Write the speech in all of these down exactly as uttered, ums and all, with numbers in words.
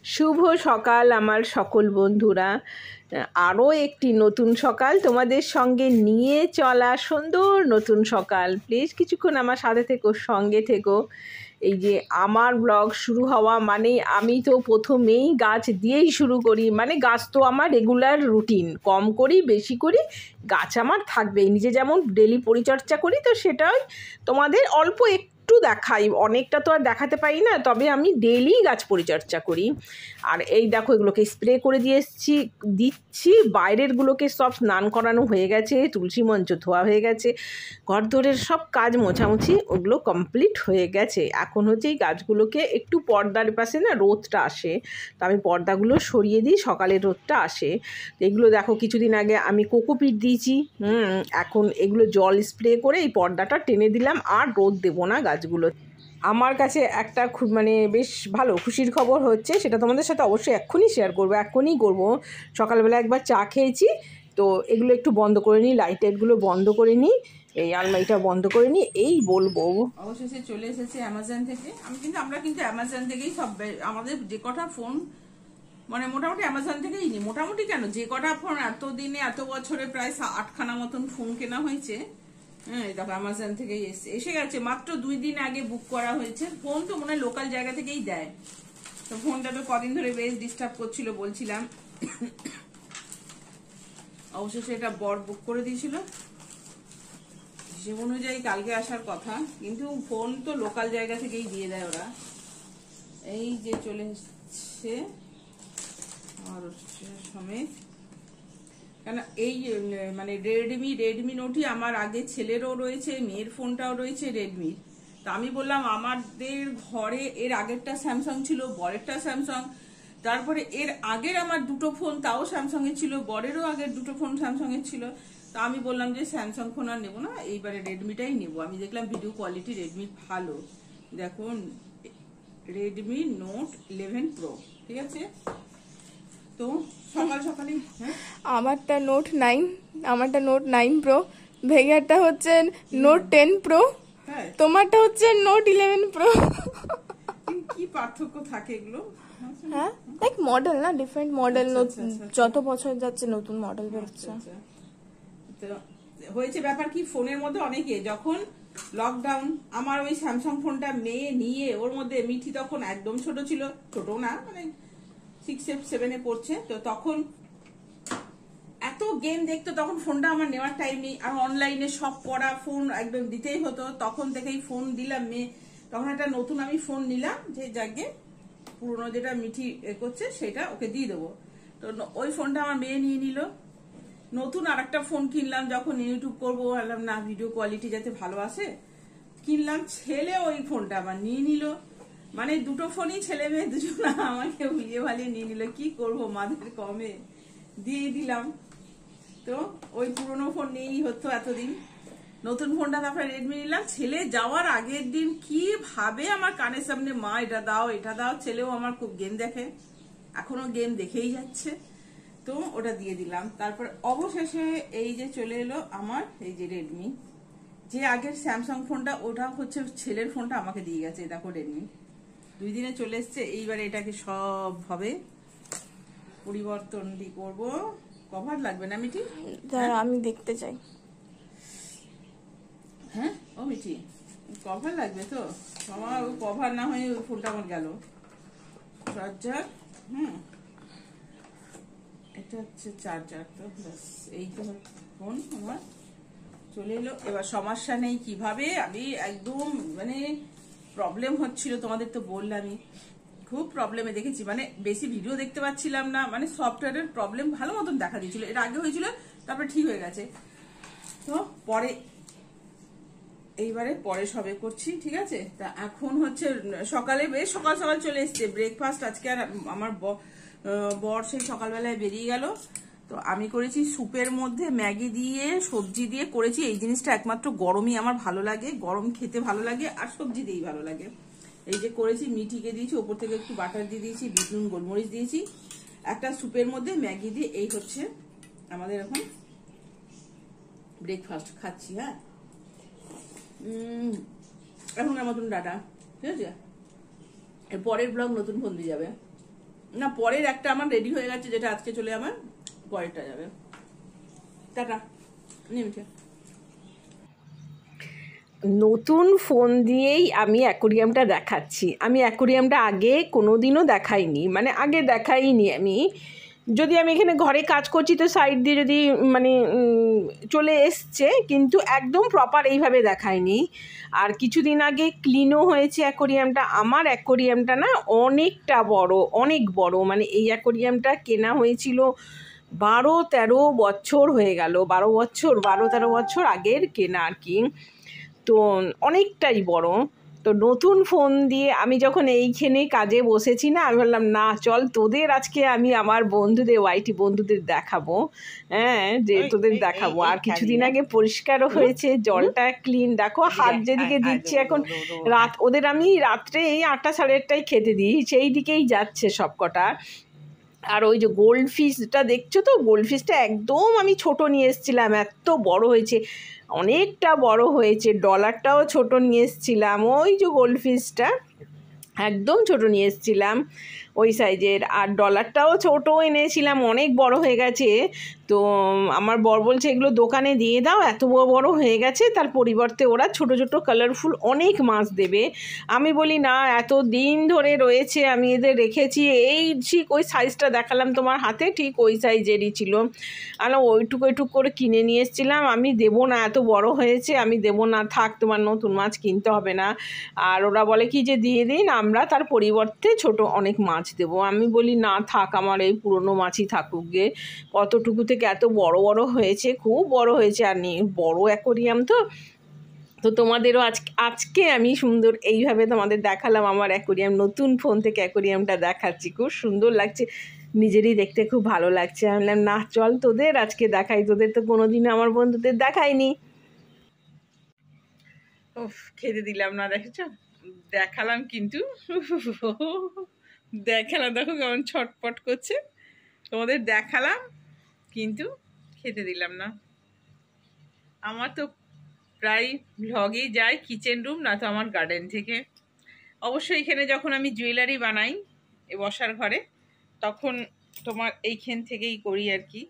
শুভ সকাল আমার সকল বন্ধুরা, আরও একটি নতুন সকাল তোমাদের সঙ্গে নিয়ে চলা, সুন্দর নতুন সকাল। প্লিজ কিছুক্ষণ আমার সাথে থেকো, সঙ্গে থেকো। এই যে আমার ব্লগ শুরু হওয়া মানে আমি তো প্রথমেই গাছ দিয়েই শুরু করি। মানে গাছ তো আমার রেগুলার রুটিন, কম করি বেশি করি গাছ আমার থাকবেই। নিজে যেমন ডেলি পরিচর্যা করি, তো সেটাই তোমাদের অল্প একটু দেখাই, অনেকটা তো আর দেখাতে পারি না, তবে আমি ডেলি গাছ পরিচর্যা করি। আর এই দেখো, এগুলোকে স্প্রে করে দিয়ে এসছি দিচ্ছি। বাইরেরগুলোকে সব স্নান করানো হয়ে গেছে, তুলসী মঞ্চ ধোয়া হয়ে গেছে, ঘরদোরের সব কাজ মোছামুছি ওগুলো কমপ্লিট হয়ে গেছে। এখন হচ্ছে এই গাছগুলোকে একটু পর্দার পাশে না রোদটা আসে, তো আমি পর্দাগুলো সরিয়ে দিই, সকালে রোদটা আসে। তো এগুলো দেখো, কিছুদিন আগে আমি কোকোপিট দিয়েছি, হুম এখন এগুলো জল স্প্রে করে এই পর্দাটা টেনে দিলাম, আর রোদ দেবো না গাছগুলো। আমার কাছে একটা খুব মানে বেশ ভালো খুশির খবর হচ্ছে, সেটা তোমাদের সাথে অবশ্যই এক্ষুনি শেয়ার করবো, এক্ষুনি করবো। সকালবেলা একবার চা খেয়েছি, তো এগুলো একটু বন্ধ করে নিই, লাইট টাইটগুলো বন্ধ করে নিই, এই আলমারিটা বন্ধ করে নিই, এই বলবো। অবশেষে চলে এসেছে অ্যামাজন থেকে। আমি কিন্তু আমরা কিন্তু অ্যামাজন থেকেই সব আমাদের যে কটা ফোন মানে মোটামুটি অ্যামাজন থেকেই নিই। মোটামুটি কেন, যে কটা ফোন এতদিনে এত বছরে প্রায় আটখানা মতন ফোন কেনা হয়েছে, হ্যাঁ দেখো অ্যামাজন থেকেই এসে এসে গেছে। মাত্র দুই দিন আগে বুক করা হয়েছে। ফোন তো মনে হয় লোকাল জায়গা থেকেই দেয়। তো ফোনটা তো কদিন ধরে বেশ ডিস্টার্ব করছিল বলছিলাম। অবশেষে এটা বর বুক করে দিয়েছিল, হিসেব অনুযায়ী কালকে আসার কথা, কিন্তু ফোন তো লোকাল জায়গা থেকেই দিয়ে দেয় ওরা। এই যে চলে এসছে আর সমেত, কেন এই মানে রেডমি রেডমি নোটই আমার আগে ছেলেরও রয়েছে, মেয়ের ফোনটাও রয়েছে রেডমির। তা আমি বললাম আমাদের ঘরে এর আগেরটা স্যামসাং ছিল, বরেরটা স্যামসাং, তারপরে এর আগের আমার দুটো ফোন তাও স্যামসাং এর ছিল, বরেরও আগের দুটো ফোন স্যামসাং এর ছিল। তা আমি বললাম যে স্যামসাং ফোন আর নেবো না, এইবারে রেডমিটাই নেবো। আমি দেখলাম ভিডিও কোয়ালিটি রেডমির ভালো। দেখুন রেডমি নোট ইলেভেন প্রো, ঠিক আছে। তো সকাল সকালে আমারটা নোট নাইন, আমারটা নোট নাইন প্রো, ভেগারটা হচ্ছে নোট টেন প্রো, তোমারটা হচ্ছে নোট ইলেভেন প্রো। কি পার্থক্য থাকে এগুলো? হ্যাঁ লাইক মডেল না, ডিফারেন্ট মডেল, যত বছর যাচ্ছে নতুন মডেল বেরোচ্ছে। তো হয়েছে ব্যাপার কি, ফোনের মধ্যে অনেকে যখন লকডাউন, আমার ওই স্যামসাং ফোনটা মেয়ে নিয়ে, ওর মধ্যে মিঠি তখন একদম ছোট ছিল, ছোট না মানে সিক্স সেভেনে পড়ছে, তো তখন এত গেম দেখতো, তখন ফোনটা আমার নেওয়ার টাইম নেই, আর অনলাইনে সব পড়া, ফোন একদম দিতেই হতো। তখন থেকেই ফোন দিলাম মেয়ে, তখন একটা নতুন আমি ফোন নিলাম, যে যাকে পুরোনো যেটা মিঠি করছে সেটা ওকে দিয়ে দেবো। তো ওই ফোনটা আমার মেয়ে নিয়ে নিল। নতুন আর একটা ফোন কিনলাম, যখন ইউটিউব করবো ভাবলাম না ভিডিও কোয়ালিটি যাতে ভালো আসে, কিনলাম। ছেলে ওই ফোনটা আমার নিয়ে নিল, মানে দুটো ফোনই ছেলে মেয়ে দুজন আমাকে উলিয়ে ভালিয়ে নিয়ে নিল। কি করবো, মাদের কমে দিয়ে দিলাম। তো ওই পুরোনো ফোন নিয়েই হতো এতদিন, নতুন ফোনটা তারপরে রেডমি নিলাম। ছেলে যাওয়ার আগের দিন কি ভাবে আমার কানের সামনে, মা এটা দাও এটা দাও। ছেলেও আমার খুব গেম দেখে, এখনো গেম দেখেই যাচ্ছে, তো ওটা দিয়ে দিলাম। তারপর অবশেষে এই যে চলে এলো আমার এই যে রেডমি, যে আগের স্যামসাং ফোনটা ওটা হচ্ছে ছেলের ফোনটা আমাকে দিয়ে গেছে। দেখো রেডমি দুই দিনে চলে এসছে। এইবারে এটাকে সব ভাবে পরিবর্তন দি করবো। কভার লাগবে না মিঠি? আমি দেখতে চাই। হ্যাঁ ও মিঠি, কভার লাগবে তো? আমার কভার না হয়ে ওই ফোনটা আমার গেল। চার্জার, হুম এটা হচ্ছে চার্জার, তো এই তো ফোন আমার চলে এলো। এবার সমস্যা নেই, কিভাবে আমি একদম মানে প্রবলেম হচ্ছিল, তোমাদের তো বললামই, খুব প্রবলেমে দেখেছি, মানে বেশি ভিডিও দেখতে পাচ্ছিলাম না, মানে সফটওয়্যারের প্রবলেম ভালো মতন দেখা দিয়েছিল। এর আগে হয়েছিল, তারপরে ঠিক হয়ে গেছে। তো পরে এইবারে পরে সবে করছি, ঠিক আছে। তা এখন হচ্ছে সকালে বেশ সকাল সকাল চলে এসছে ব্রেকফাস্ট। আজকে আর আমার বর সেই সকালবেলায় বেরিয়ে গেল, তো আমি করেছি স্যুপের মধ্যে ম্যাগি দিয়ে সবজি দিয়ে করেছি। এই জিনিসটা একমাত্র গরমই আমার ভালো লাগে, গরম খেতে ভালো লাগে, আর সবজি দিয়েই ভালো লাগে। এই যে করেছি, মিঠিকে দিয়েছি, ওপর থেকে একটু বাটার দিয়ে দিয়েছি, বিট নুন গোলমরিচ দিয়েছি একটা স্যুপের মধ্যে ম্যাগি দিয়ে। এই হচ্ছে আমাদের এখন ব্রেকফাস্ট খাচ্ছি। হ্যাঁ এখন আমার মতন ডাটা, ঠিক আছে। এর পরের ব্লগ নতুন ফোন দিয়ে যাবে। না, পরের একটা আমার রেডি হয়ে গেছে, যেটা আজকে চলে আমার পরেরটা যাবে। টাটা। নিমিষে নতুন ফোন দিয়েই আমি অ্যাকোরিয়ামটা দেখাচ্ছি। আমি অ্যাকোরিয়ামটা আগে কোনো দিনও দেখাইনি, মানে আগে দেখাইনি আমি। যদি আমি এখানে ঘরে কাজ করছি তো সাইড দিয়ে যদি মানে চলে এসছে, কিন্তু একদম প্রপার এইভাবে দেখায়নি। আর কিছুদিন আগে ক্লিনও হয়েছে অ্যাকোরিয়ামটা। আমার অ্যাকোরিয়ামটা না অনেকটা বড়, অনেক বড়। মানে এই অ্যাকোরিয়ামটা কেনা হয়েছিল বারো তেরো বছর হয়ে গেল, বারো বছর বারো তেরো বছর আগের কেনা আর কি। তো অনেকটাই বড়। তো নতুন ফোন দিয়ে আমি যখন এইখানে কাজে বসেছি না, আমি বললাম না চল তোদের আজকে আমি আমার বন্ধুদের ওয়াইটি বন্ধুদের দেখাবো, হ্যাঁ যে তোদের দেখাবো। আর কিছুদিন আগে পরিষ্কারও হয়েছে, জলটা ক্লিন। দেখো হাত যেদিকে দিচ্ছি এখন, রাত ওদের আমি রাত্রে এই আটটা সাড়ে আটটায় খেতে দিই, সেই দিকেই যাচ্ছে সব কটা। আর ওই যে গোল্ড ফিশটা দেখছো তো, গোল্ড ফিশটা একদম আমি ছোট নিয়ে এসেছিলাম, এত বড় হয়েছে, অনেকটা বড় হয়েছে। ডলারটাও ছোট নিয়ে এসেছিলাম, ওই যে গোল্ড ফিশটা একদম ছোট নিয়ে এসেছিলাম ওই সাইজের। আর ডলারটাও ছোট এনেছিলাম, অনেক বড় হয়ে গেছে। তো আমার বর বলছে এগুলো দোকানে দিয়ে দাও, এত বড় বড় হয়ে গেছে, তার পরিবর্তে ওরা ছোট ছোট কালারফুল অনেক মাছ দেবে। আমি বলি না, এত দিন ধরে রয়েছে, আমি এদের রেখেছি। এই ঠিক ওই সাইজটা দেখালাম তোমার হাতে, ঠিক ওই সাইজেরই ছিল। আর ওইটুকু ওইটুকু করে কিনে নিয়ে এসেছিলাম। আমি দেবো না, এত বড় হয়েছে, আমি দেবো না, থাক তোমার নতুন মাছ কিনতে হবে না। আর ওরা বলে কি যে দিয়ে দিন, আমরা তার পরিবর্তে ছোট অনেক মাছ দেবো। আমি বলি না থাক, আমার এই পুরনো মাছই থাকুক গে। কতটুকু থেকে এত বড় বড় হয়েছে, খুব বড় হয়েছে। আর নেই বড় অ্যাকোরিয়াম তো তো তোমাদেরও আজকে আজকে আমি সুন্দর এইভাবে তোমাদের দেখালাম আমার অ্যাকোরিয়াম। নতুন ফোন থেকে অ্যাকোরিয়ামটা দেখাচ্ছি, খুব সুন্দর লাগছে, নিজেরই দেখতে খুব ভালো লাগছে। আমি বললাম না চল তোদের আজকে দেখাই, তোদের তো কোনোদিনও আমার বন্ধুদের দেখাইনি। ও খেতে দিলাম না, দেখেছ? দেখালাম কিন্তু দেখালাম, দেখো কেমন ছটপট করছে। তোমাদের দেখালাম কিন্তু খেতে দিলাম না। আমার তো প্রায় ভ্লগেই যায় কিচেন রুম, না তো আমার গার্ডেন থেকে। অবশ্যই এখানে যখন আমি জুয়েলারি বানাই এ বসার ঘরে, তখন তোমার এইখান থেকেই করি আর কি।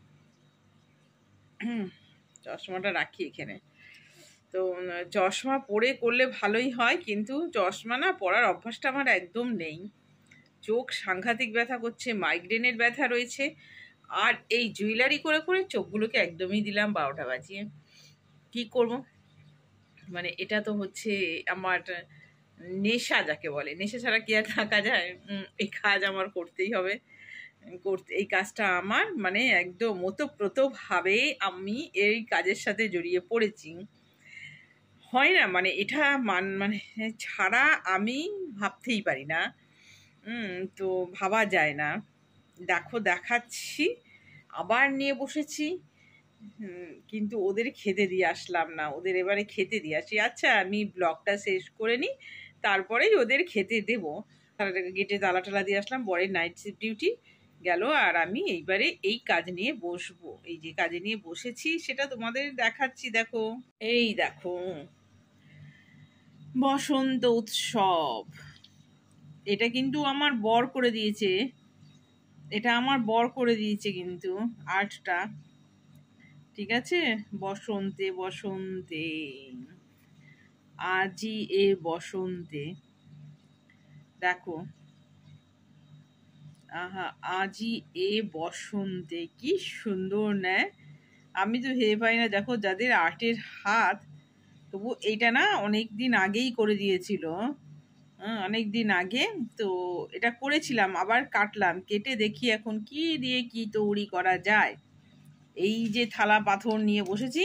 চশমাটা রাখি এখানে। তো চশমা পরে করলে ভালোই হয়, কিন্তু চশমা না পরার অভ্যাসটা আমার একদম নেই। চোখ সাংঘাতিক ব্যথা করছে, মাইগ্রেনের ব্যথা রয়েছে। আর এই জুয়েলারি করে করে চোখগুলোকে একদমই দিলাম বারোটা বাজিয়ে। কি করব, মানে এটা তো হচ্ছে আমার নেশা, যাকে বলে। নেশা ছাড়া কি আর থাকা যায়? এই কাজ আমার করতেই হবে। করতে এই কাজটা আমার মানে একদম ওতপ্রোতভাবে আমি এই কাজের সাথে জড়িয়ে পড়েছি। হয় না, মানে এটা মান মানে ছাড়া আমি ভাবতেই পারি না। তো ভাবা যায় না। দেখো দেখাচ্ছি, আবার নিয়ে বসেছি, কিন্তু ওদের খেতে দিয়ে আসলাম না। ওদের এবারে খেতে দিয়ে আসি। আচ্ছা আমি ব্লগটা শেষ করে নিই, তারপরেই ওদের খেতে দেবো। গেটে তালা টালা দিয়ে আসলাম, বরের নাইট শিফট ডিউটি গেল, আর আমি এইবারে এই কাজ নিয়ে বসবো। এই যে কাজে নিয়ে বসেছি সেটা তোমাদের দেখাচ্ছি। দেখো এই দেখো বসন্ত উৎসব, এটা কিন্তু আমার বর করে দিয়েছে। এটা আমার বর করে দিয়েছে কিন্তু আর্টটা, ঠিক আছে? বসন্তে বসন্তে আজি এ বসন্তে, দেখো আহা আজি এ বসন্তে, কি সুন্দর না? আমি তো ভেবে পাই না, দেখো যাদের আর্টের হাত, তবু এইটা না অনেক দিন আগেই করে দিয়েছিল, অনেক দিন আগে। তো এটা করেছিলাম, আবার কাটলাম, কেটে দেখি এখন কি দিয়ে কি তৈরি করা যায়। এই যে থালা পাথর নিয়ে বসেছি,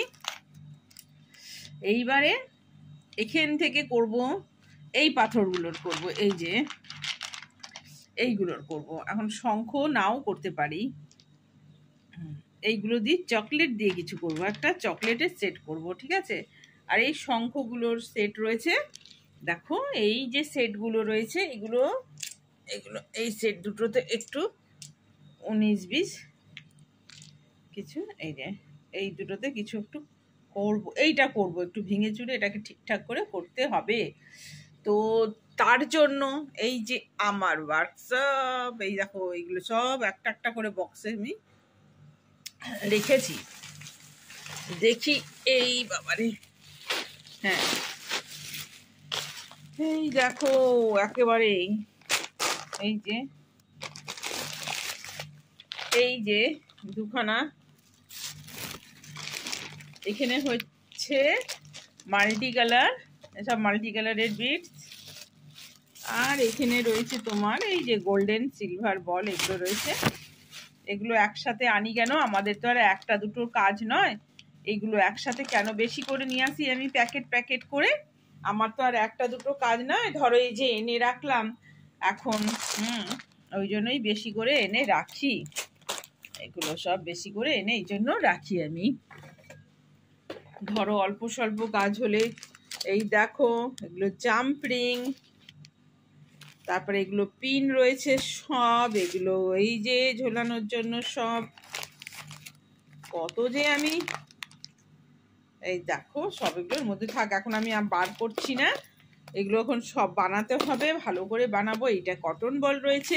এইবারে এখান থেকে করব, এই পাথরগুলোর করব, এই যে এইগুলোর করব। এখন শঙ্খ নাও করতে পারি, এইগুলো দিয়ে চকলেট দিয়ে কিছু করব, একটা চকলেটের সেট করব, ঠিক আছে? আর এই শঙ্খগুলোর সেট রয়েছে, দেখো এই যে সেটগুলো রয়েছে, এগুলো এগুলো এই সেট দুটোতে একটু উনিশ বিশ কিছু, এই যে এই দুটোতে কিছু একটু করব, এইটা করব একটু ভেঙে চুরে, এটাকে ঠিকঠাক করে করতে হবে। তো তার জন্য এই যে আমার ওয়ার্কশপ, এই দেখো এইগুলো সব একটা একটা করে বক্সে আমি রেখেছি। দেখি এই বাবারে, হ্যাঁ এই দেখো একেবারে এই যে এই যে দুখানা এখানে হচ্ছে মাল্টি কালার, এসব মাল্টি কালারের বিটস, আর এখানে রয়েছে তোমার এই যে গোল্ডেন সিলভার বল, এগুলো রয়েছে। এগুলো একসাথে আনি কেন, আমাদের তো আর একটা দুটোর কাজ নয়, এগুলো একসাথে কেন বেশি করে নিয়ে আসি আমি প্যাকেট প্যাকেট করে, আমার তো আর একটা দুটো কাজ নয়। ধরো এই যে এনে রাখলাম এখন, হুম ওই জন্যই বেশি করে এনে রাখি, এগুলো সব বেশি করে এনে এই জন্য রাখি আমি। ধরো অল্প স্বল্প কাজ হলে, এই দেখো এগুলো জাম্প রিং, তারপরে এগুলো পিন রয়েছে সব, এগুলো এই যে ঝোলানোর জন্য সব, কত যে আমি এই দেখো সব এগুলোর মধ্যে থাক, এখন আমি আর বার করছি না, এগুলো এখন সব বানাতে হবে, ভালো করে বানাবো। এইটা কটন বল রয়েছে,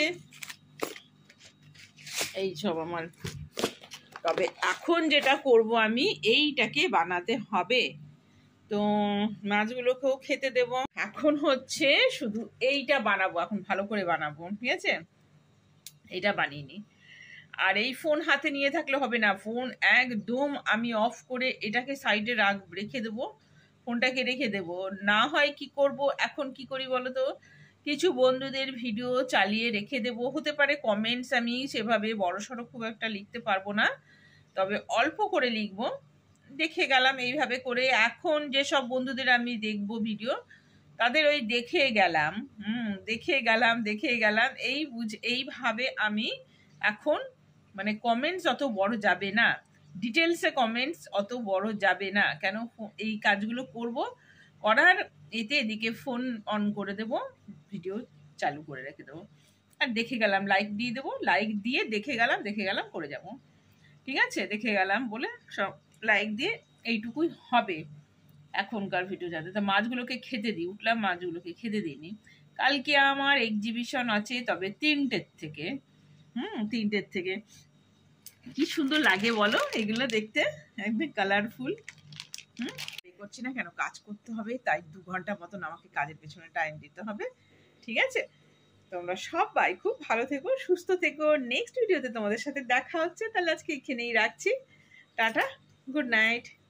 এই সব আমার। তবে এখন যেটা করব আমি, এইটাকে বানাতে হবে, তো মাছগুলোকেও খেতে দেব। এখন হচ্ছে শুধু এইটা বানাবো, এখন ভালো করে বানাবো, ঠিক আছে, এইটা বানিয়ে নি। আর এই ফোন হাতে নিয়ে থাকলে হবে না, ফোন একদম আমি অফ করে এটাকে সাইডে রাখ রেখে দেবো, ফোনটাকে রেখে দেব। না হয় কি করব, এখন কি করি বলো তো, কিছু বন্ধুদের ভিডিও চালিয়ে রেখে দেব, হতে পারে কমেন্টস আমি সেভাবে বড়সড় খুব একটা লিখতে পারবো না, তবে অল্প করে লিখবো, দেখে গেলাম এইভাবে করে। এখন যেসব বন্ধুদের আমি দেখবো ভিডিও, তাদের ওই দেখে গেলাম, হুম দেখে গেলাম দেখে গেলাম এই বুঝ এইভাবে আমি এখন মানে কমেন্টস অত বড় যাবে না, ডিটেলসে কমেন্টস অত বড় যাবে না, কেন এই কাজগুলো করব, করার এতে এদিকে ফোন অন করে দেব, ভিডিও চালু করে রেখে দেবো, আর দেখে গেলাম লাইক দিয়ে দেবো, লাইক দিয়ে দেখে গেলাম দেখে গেলাম করে যাব, ঠিক আছে, দেখে গেলাম বলে সব লাইক দিয়ে এইটুকুই হবে এখনকার ভিডিও যাতে। তো মাছগুলোকে খেতে দিই, উঠলাম মাছগুলোকে খেতে দিইনি, কালকে আমার এক্সিবিশন আছে, তবে তিনটের থেকে, হুম তিনটের থেকে। কি সুন্দর লাগে বলো এগুলো দেখতে, একদম কালারফুল। হুম করছি না কেন, কাজ করতে হবে, তাই দু ঘন্টা মতন আমাকে কাজের পেছনে টাইম দিতে হবে, ঠিক আছে। তোমরা সবাই খুব ভালো থেকো, সুস্থ থেকো, নেক্সট ভিডিওতে তোমাদের সাথে দেখা হচ্ছে, তাহলে আজকে এখানেই রাখছি, টাটা, গুড নাইট।